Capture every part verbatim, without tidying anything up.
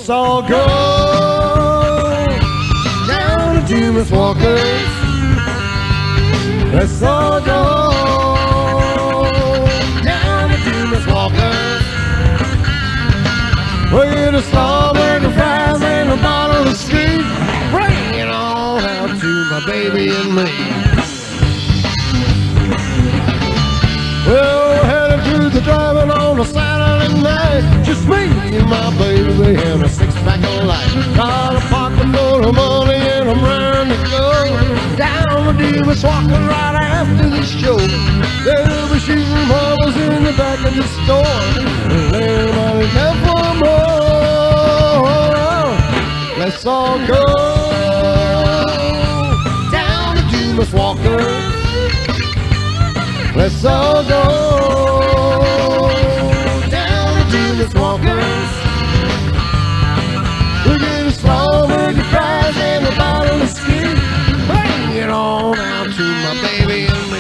Let's all go down to Dumas Walkers. Let's all go down to Dumas Walkers. We'll get a Slaughterburger fries and a bottle of Street. Bring it on out to my baby and me. Well, we're headed to the driving on a Saturday night. Just me and my baby and a six-pack of light. Got a pocket full of money and I'm raring to go down the Dumas Walker right after the show. They'll be shooting marbles in the back of the store, and everybody's out for more. Let's all go down the Dumas Walker. Let's all go down to Dumas Walkers. We'll get a Slaughterburger fries and a bottle of Ski. Bring it on out to my baby and me.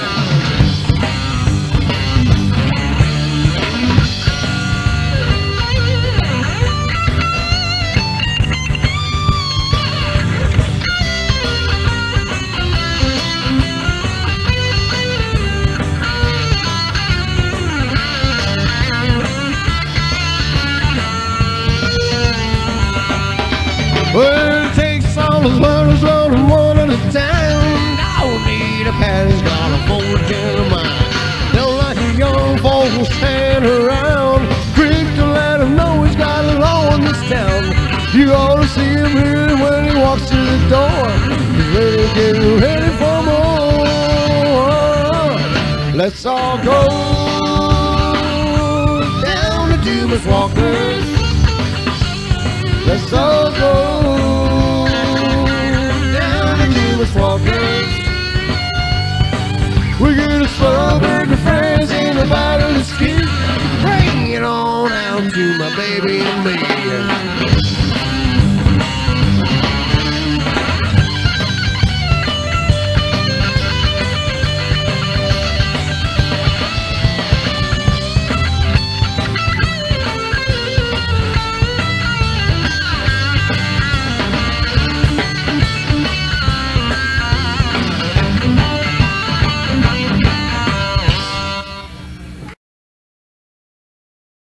Well, it takes all the letters running one at a time. Don't need a pad, he's got a full gen of mine. Don't like a young folks will stand around. Quick to let him know he's got it all in this town. You ought to see him here when he walks through the door. He's ready, getting ready for more. Let's all go down to Dumas Walkers. Let's all